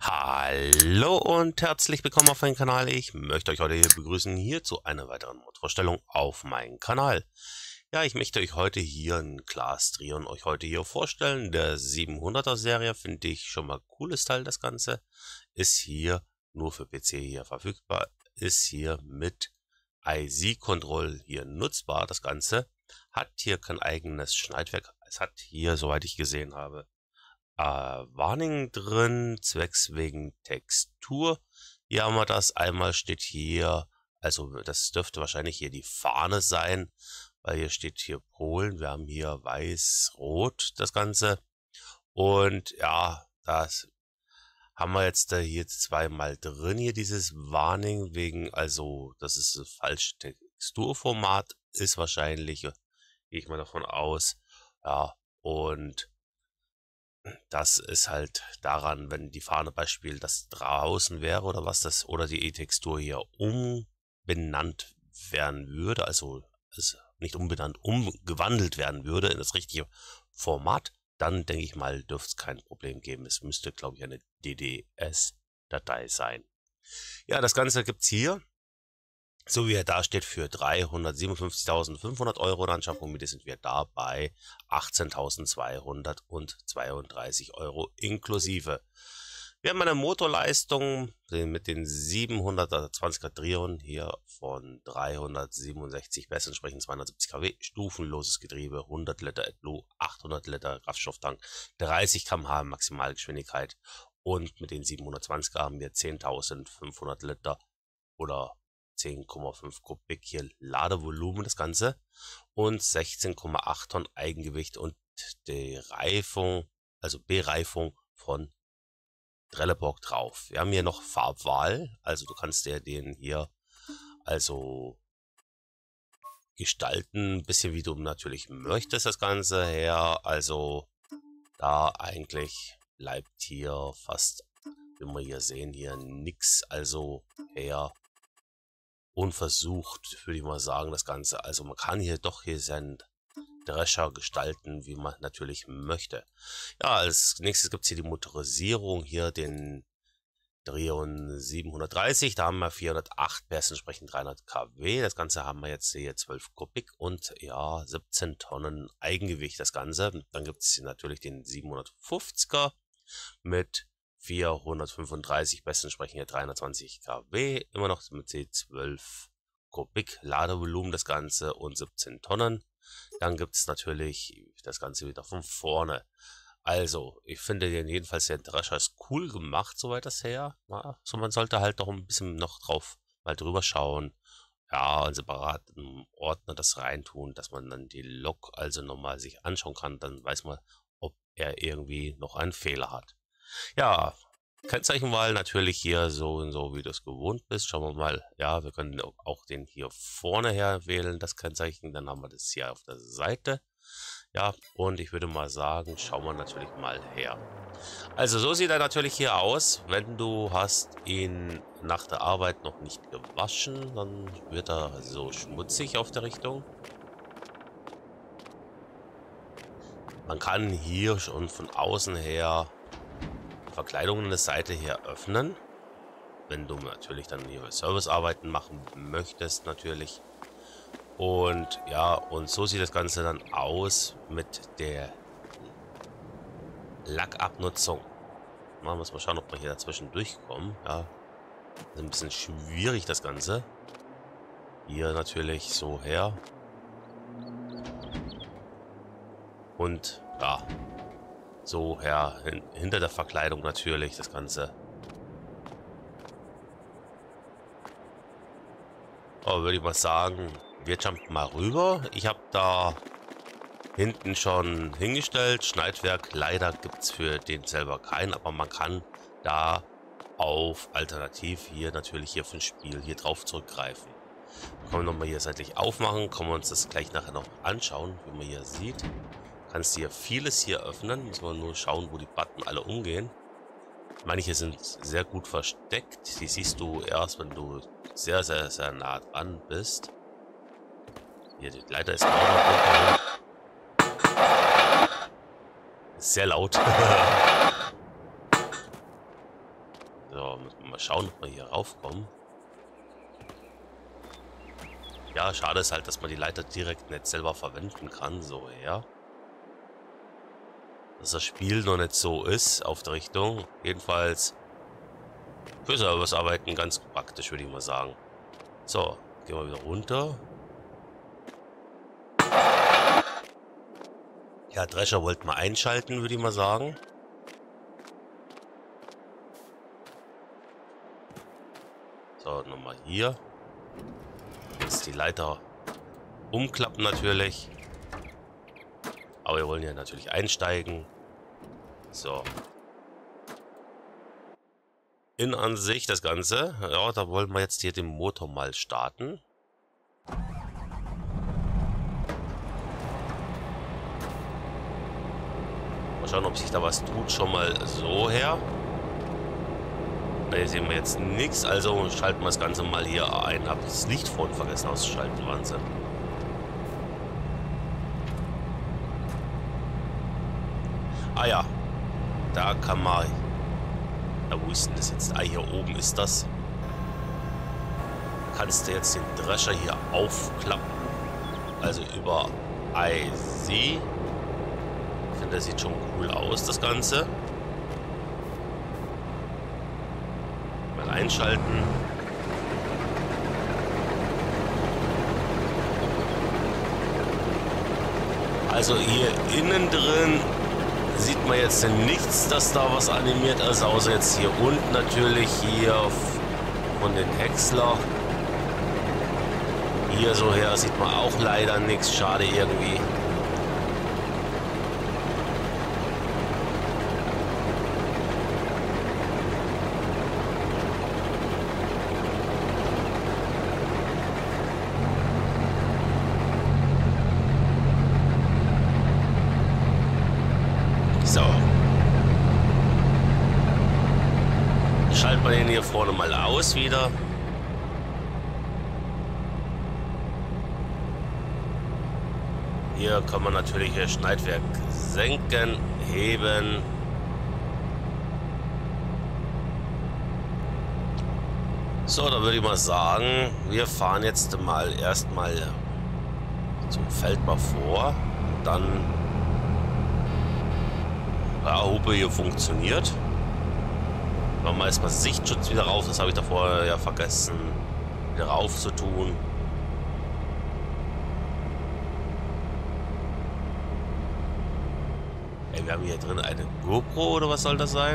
Hallo und herzlich willkommen auf meinem Kanal. Ich möchte euch heute hier begrüßen, hier zu einer weiteren Mod-Vorstellung auf meinem Kanal. Ja, ich möchte euch heute hier ein Class Trion euch heute hier vorstellen. Der 700er Serie finde ich schon mal cooles Teil. Das Ganze ist hier nur für PC hier verfügbar, ist hier mit IC-Control hier nutzbar. Das Ganze hat hier kein eigenes Schneidwerk. Es hat hier, soweit ich gesehen habe, Warning drin, zwecks wegen Textur. Hier haben wir das. Einmal steht hier, also das dürfte wahrscheinlich hier die Fahne sein, weil hier steht hier Polen. Wir haben hier weiß-rot das Ganze. Und ja, das haben wir jetzt hier zweimal drin, hier dieses Warning wegen, also das ist ein falsches Texturformat, ist wahrscheinlich, gehe ich mal davon aus. Ja, und das ist halt daran, wenn die Fahne Beispiel das draußen wäre oder was das, oder die E-Textur hier umbenannt werden würde, also nicht umbenannt, umgewandelt werden würde in das richtige Format, dann denke ich mal, dürfte es kein Problem geben. Es müsste, glaube ich, eine DDS-Datei sein. Ja, das Ganze gibt es hier, so wie er da steht, für 357.500 Euro. Dann Anschaffungsmiete sind wir da bei 18.232 Euro inklusive. Wir haben eine Motorleistung mit den 720er Trion hier von 367 PS, entsprechend 270 kW, stufenloses Getriebe, 100 Liter AdBlue, 800 Liter Kraftstofftank, 30 km/h Maximalgeschwindigkeit und mit den 720er haben wir 10.500 Liter oder 10,5 Kubik hier Ladevolumen, das Ganze, und 16,8 Tonnen Eigengewicht und die Reifung, also Bereifung von Trelleborg drauf. Wir haben hier noch Farbwahl, also du kannst dir den hier also gestalten, ein bisschen wie du natürlich möchtest, das Ganze her. Also da eigentlich bleibt hier fast, wie wir hier sehen, hier nix, also her unversucht, würde ich mal sagen, das Ganze. Also man kann hier doch hier seinen Drescher gestalten, wie man natürlich möchte. Ja, als nächstes gibt es hier die Motorisierung, hier den Trion 730, da haben wir 408 PS, entsprechend 300 kW. Das Ganze haben wir jetzt hier 12 Kubik und ja, 17 Tonnen Eigengewicht, das Ganze. Dann gibt es hier natürlich den 750er mit 435 PS, entsprechend hier 320 kW, immer noch mit C12 Kubik Ladevolumen, das Ganze, und 17 Tonnen. Dann gibt es natürlich das Ganze wieder von vorne. Also, ich finde den jedenfalls, der Drescher ist cool gemacht, soweit das her. Ja, so, man sollte halt doch ein bisschen noch drauf mal drüber schauen. Ja, einen separaten Ordner das reintun, dass man dann die Lok also nochmal sich anschauen kann. Dann weiß man, ob er irgendwie noch einen Fehler hat. Ja, Kennzeichenwahl natürlich hier so und so, wie du es gewohnt bist. Schauen wir mal. Ja, wir können auch den hier vorne her wählen, das Kennzeichen. Dann haben wir das hier auf der Seite. Ja, und ich würde mal sagen, schauen wir natürlich mal her. Also so sieht er natürlich hier aus. Wenn du hast ihn nach der Arbeit noch nicht gewaschen, dann wird er so schmutzig auf der Richtung. Man kann hier schon von außen her Verkleidungen an der Seite hier öffnen, wenn du natürlich dann hier Servicearbeiten machen möchtest natürlich. Und ja, und so sieht das Ganze dann aus mit der Lackabnutzung. Man muss mal schauen, ob wir hier dazwischen durchkommen. Ja, ist ein bisschen schwierig das Ganze. Hier natürlich so her. Und ja, so her, hinter der Verkleidung natürlich das Ganze. Aber würde ich mal sagen, wir jumpen mal rüber. Ich habe da hinten schon hingestellt. Schneidwerk, leider gibt es für den selber keinen, aber man kann da auf alternativ hier natürlich hier für ein Spiel hier drauf zurückgreifen. Können wir nochmal hier seitlich aufmachen, können wir uns das gleich nachher noch anschauen, wie man hier sieht. Kannst hier vieles hier öffnen, muss man nur schauen, wo die Button alle umgehen. Manche sind sehr gut versteckt, die siehst du erst, wenn du sehr, sehr, sehr nah dran bist. Hier, die Leiter ist auch sehr laut. schauen, ob wir hier raufkommen. Ja, schade ist halt, dass man die Leiter direkt nicht selber verwenden kann, so her. Dass das Spiel noch nicht so ist auf der Richtung. Jedenfalls für Servicearbeiten ganz praktisch, würde ich mal sagen. So, gehen wir wieder runter. Ja, Drescher wollten wir einschalten, würde ich mal sagen. So, nochmal hier. Jetzt die Leiter umklappen natürlich. Aber wir wollen ja natürlich einsteigen. So. In Ansicht das Ganze. Ja, da wollen wir jetzt hier den Motor mal starten. Mal schauen, ob sich da was tut. Schon mal so her. Hier sehen wir jetzt nichts, also schalten wir das Ganze mal hier ein. Hab das Licht vorhin vergessen auszuschalten, Wahnsinn. Ah ja, da kann man... Ja, wo ist denn das jetzt? Ah, hier oben ist das. Kannst du jetzt den Drescher hier aufklappen. Also über IC. Ich finde, das sieht schon cool aus, das Ganze. Einschalten. Also hier innen drin sieht man jetzt nichts, dass da was animiert ist, außer jetzt hier unten natürlich hier von den Häcksler. Hier so her sieht man auch leider nichts, schade irgendwie. So. Schalten wir den hier vorne mal aus wieder. Hier kann man natürlich hier Schneidwerk senken, heben. So, da würde ich mal sagen, wir fahren jetzt mal erstmal zum Feld mal vor. Dann ja, Hupe hier funktioniert. Machen wir erstmal Sichtschutz wieder rauf. Das habe ich davor ja vergessen, wieder rauf zu tun. Ey, wir haben hier drin eine GoPro oder was soll das sein?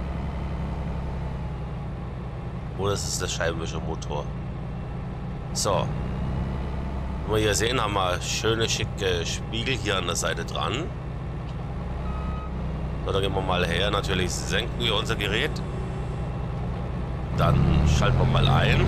Oder ist es der Scheibenwischermotor? So. Wie wir hier sehen, haben wir schöne, schicke Spiegel hier an der Seite dran. So, dann gehen wir mal her. Natürlich senken wir unser Gerät. Dann schalten wir mal ein.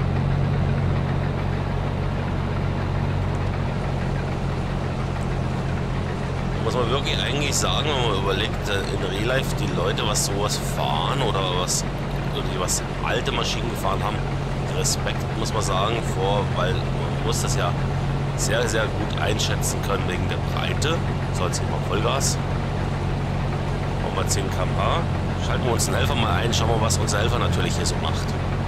Muss man wirklich eigentlich sagen, wenn man überlegt, in Real Life die Leute, was sowas fahren oder die was alte Maschinen gefahren haben, Respekt muss man sagen vor, weil man muss das ja sehr, sehr gut einschätzen können wegen der Breite. So, jetzt gehen wir Vollgas. Machen wir 10 km/h. Schalten wir uns den Helfer mal ein, schauen wir, was unser Helfer natürlich hier so macht.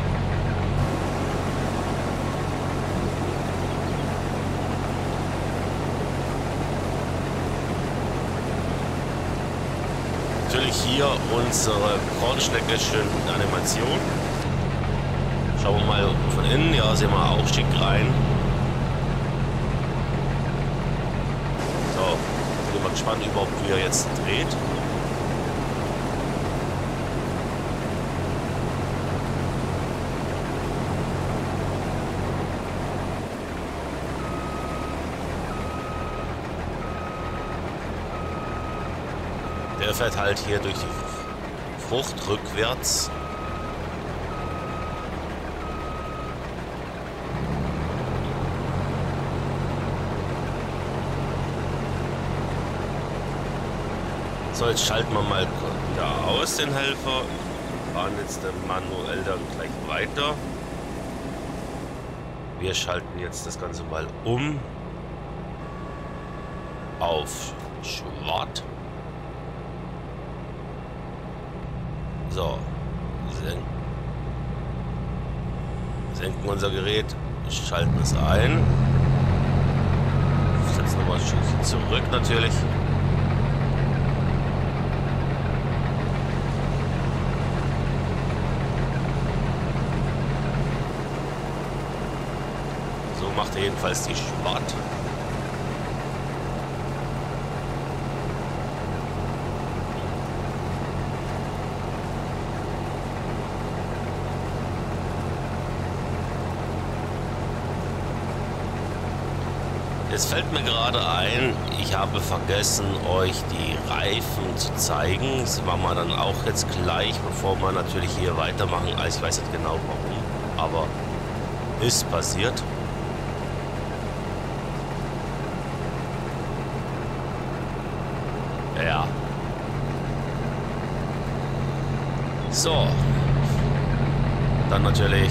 Natürlich hier unsere Kornschnecke, schön Animation. Schauen wir mal von innen, ja, sehen wir auch schick rein. So, bin mal gespannt überhaupt, wie er jetzt dreht. Der fährt halt hier durch die Frucht rückwärts. So, jetzt schalten wir mal wieder aus den Helfer. Fahren jetzt manuell dann gleich weiter. Wir schalten jetzt das Ganze mal um auf Schwart. So, Senken unser Gerät, schalten es ein. Setzen nochmal ein Stückchen zurück natürlich. So macht er jedenfalls die Spart. Jetzt fällt mir gerade ein, ich habe vergessen, euch die Reifen zu zeigen. Das machen wir dann auch jetzt gleich, bevor wir natürlich hier weitermachen. Also ich weiß nicht genau warum, aber ist passiert. Ja. So. Dann natürlich...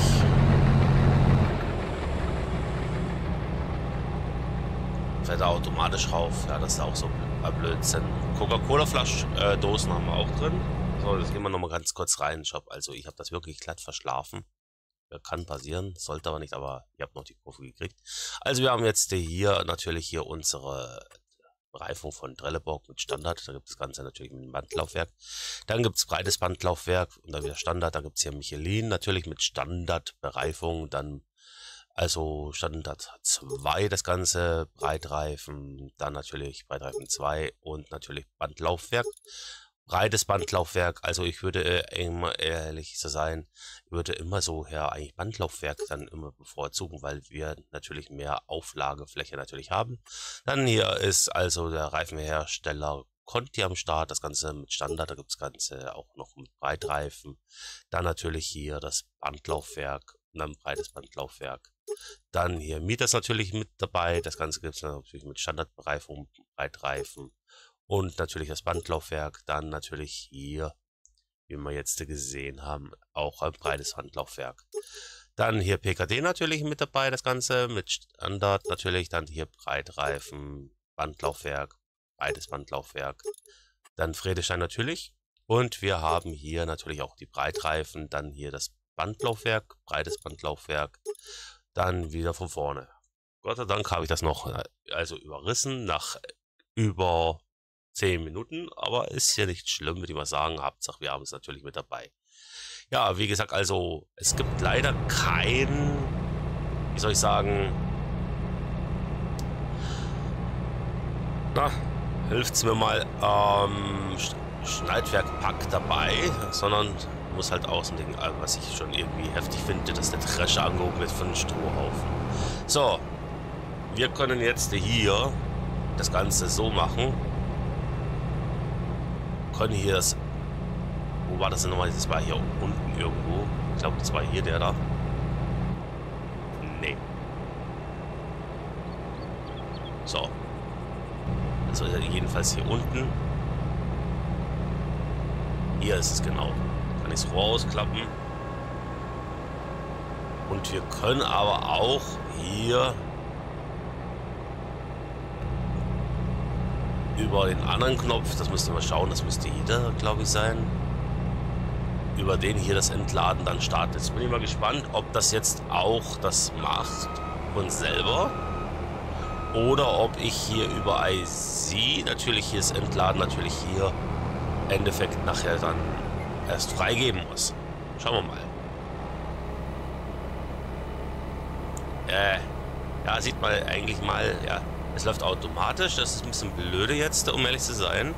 fährt er automatisch rauf. Ja, das ist auch so Blödsinn. Coca-Cola-Dosen haben wir auch drin. So, jetzt gehen wir nochmal ganz kurz rein in den Shop. Also ich habe das wirklich glatt verschlafen. Kann passieren, sollte aber nicht, aber ich habe noch die Kurve gekriegt. Also wir haben jetzt hier natürlich hier unsere Bereifung von Trelleborg mit Standard. Da gibt es das Ganze natürlich mit dem Bandlaufwerk. Dann gibt es breites Bandlaufwerk und dann wieder Standard. Da gibt es hier Michelin natürlich mit Standardbereifung. Dann also Standard 2 das Ganze, Breitreifen, dann natürlich Breitreifen 2 und natürlich Bandlaufwerk. Breites Bandlaufwerk, also ich würde immer ehrlich zu sein, würde immer so eigentlich Bandlaufwerk dann immer bevorzugen, weil wir natürlich mehr Auflagefläche natürlich haben. Dann hier ist also der Reifenhersteller Conti am Start, das Ganze mit Standard, da gibt es das Ganze auch noch mit Breitreifen. Dann natürlich hier das Bandlaufwerk und dann breites Bandlaufwerk. Dann hier Mieters natürlich mit dabei, das Ganze gibt es natürlich mit Standardbereifung, Breitreifen. Und natürlich das Bandlaufwerk, dann natürlich hier, wie wir jetzt gesehen haben, auch ein breites Bandlaufwerk. Dann hier PKD natürlich mit dabei, das Ganze mit Standard natürlich, dann hier Breitreifen, Bandlaufwerk, breites Bandlaufwerk, dann Vredestein natürlich. Und wir haben hier natürlich auch die Breitreifen, dann hier das Bandlaufwerk, breites Bandlaufwerk, dann wieder von vorne. Gott sei Dank habe ich das noch also überrissen nach über 10 Minuten, aber ist ja nicht schlimm, würde ich mal sagen. Hauptsache, wir haben es natürlich mit dabei. Ja, wie gesagt, also es gibt leider kein, wie soll ich sagen, na, hilft's mir mal, Schneidwerkpack dabei, sondern muss halt außen, was ich schon irgendwie heftig finde, dass der Drescher angehoben wird von einem Strohhaufen. So, wir können jetzt hier das Ganze so machen. Können hier das... Wo war das denn nochmal? Das war hier unten irgendwo. Ich glaube, das war hier der da. Nee. So. Also jedenfalls hier unten. Hier ist es genau. Kann ich das Rohr ausklappen. Und wir können aber auch hier über den anderen Knopf, das müsst ihr mal schauen, das müsste jeder, glaube ich, sein, über den hier das Entladen dann startet. Jetzt bin ich mal gespannt, ob das jetzt auch das macht von selber oder ob ich hier über IC natürlich hier das Entladen natürlich hier im Endeffekt nachher dann erst freigeben muss. Schauen wir mal. Ja, sieht man eigentlich mal, ja, es läuft automatisch, das ist ein bisschen blöde jetzt, um ehrlich zu sein.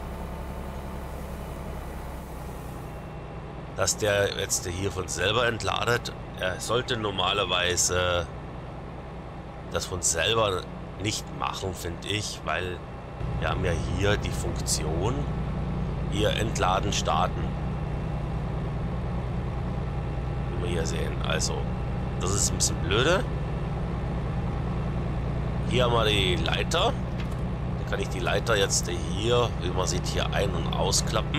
Dass der jetzt hier von selber entladet. Er sollte normalerweise das von selber nicht machen, finde ich, weil wir haben ja hier die Funktion, hier entladen starten. Wie wir hier sehen. Also, das ist ein bisschen blöde. Hier haben wir die Leiter. Da kann ich die Leiter jetzt hier, wie man sieht, hier ein- und ausklappen.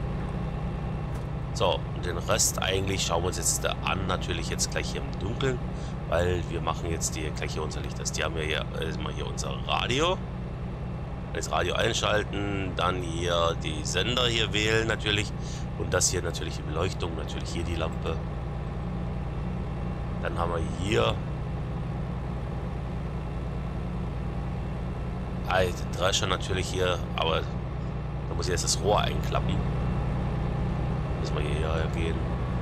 So, und den Rest eigentlich schauen wir uns jetzt an, natürlich jetzt gleich hier im Dunkeln, weil wir machen jetzt hier gleich hier unser Licht. Die haben wir hier, immer hier unser Radio. Das Radio einschalten, dann hier die Sender hier wählen natürlich und das hier natürlich die Beleuchtung, natürlich hier die Lampe. Dann haben wir hier den Drescher natürlich hier, aber da muss ich jetzt das Rohr einklappen. Müssen wir hier gehen.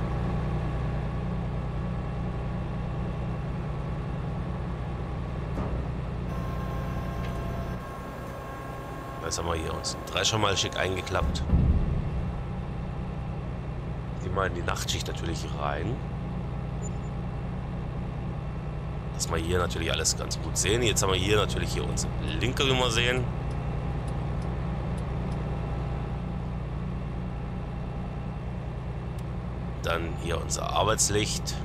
Jetzt haben wir hier uns den Drescher mal schick eingeklappt. Gehen wir in die Nachtschicht natürlich rein. Dass wir hier natürlich alles ganz gut sehen. Jetzt haben wir hier natürlich hier unsere linke Römer sehen. Dann hier unser Arbeitslicht.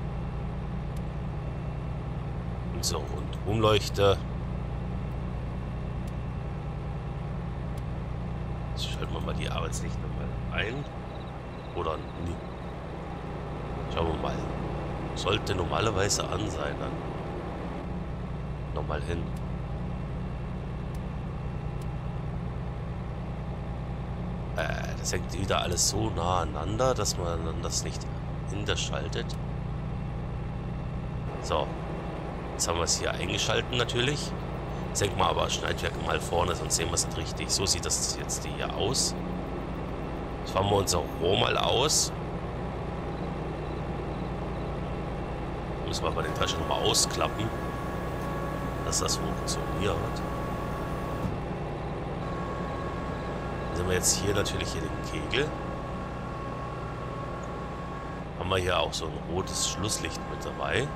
Unsere Rundumleuchte. Jetzt schalten wir mal die Arbeitslichter mal ein. Oder nie. Schauen wir mal. Sollte normalerweise an sein, dann nochmal hin. Das hängt wieder alles so nah aneinander, dass man dann das nicht hinterschaltet. So, jetzt haben wir es hier eingeschaltet natürlich. Jetzt hängt man aber Schneidwerk mal vorne, sonst sehen wir es nicht richtig. So sieht das jetzt hier aus. Jetzt fahren wir unser Rohr mal aus. Müssen wir aber den Drescher nochmal ausklappen, dass das funktioniert. Dann sehen wir jetzt hier natürlich hier den Kegel. Haben wir hier auch so ein rotes Schlusslicht mit dabei.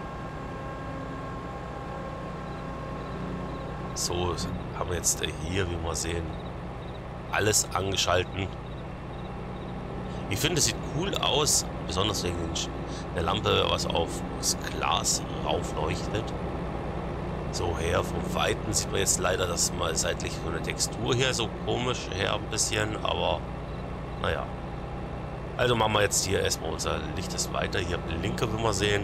So haben wir jetzt hier, wie wir sehen, alles angeschalten. Ich finde, es sieht cool aus, besonders wegen der Lampe, was auf das Glas raufleuchtet. So her, vom Weiten sieht man jetzt leider, dass mal seitlich so eine Textur hier so komisch her ein bisschen, aber naja. Also machen wir jetzt hier erstmal unser Licht ist weiter. Hier blinker, wie wir sehen.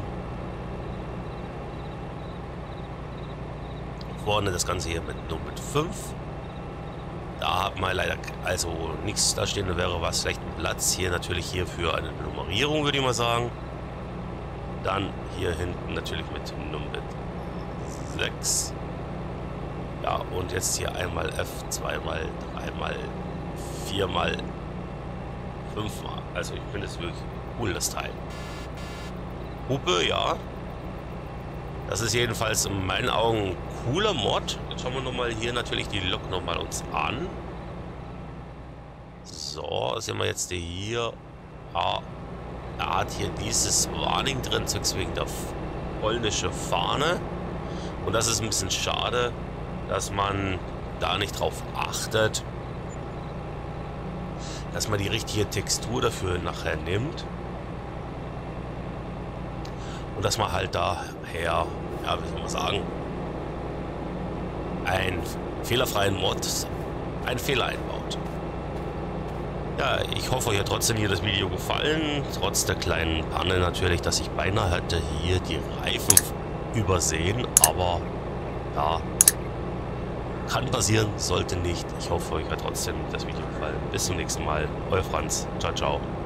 Vorne das Ganze hier nur mit 5. Da hat man leider also nichts da stehen, da wäre was vielleicht ein Platz hier natürlich hier für eine Nummerierung, würde ich mal sagen. Dann hier hinten natürlich mit Nummer 6. Ja, und jetzt hier einmal F, zweimal, dreimal, viermal, 5-mal. Also ich finde es wirklich cool, das Teil. Hupe, ja. Das ist jedenfalls in meinen Augen ein cooler Mod. Jetzt schauen wir nochmal hier natürlich die Lok nochmal uns an. So, sehen wir jetzt hier. Ah, er hat hier dieses Warning drin, zwecks wegen der polnische Fahne. Und das ist ein bisschen schade, dass man da nicht drauf achtet, dass man die richtige Textur dafür nachher nimmt. Und dass man halt daher, ja, wie soll man sagen, einen fehlerfreien Mod, einen Fehler einbaut. Ja, ich hoffe, euch hat trotzdem hier das Video gefallen. Trotz der kleinen Panne natürlich, dass ich beinahe hätte hier die Reifen übersehen. Aber ja, kann passieren, sollte nicht. Ich hoffe, euch hat trotzdem das Video gefallen. Bis zum nächsten Mal. Euer Franz. Ciao, ciao.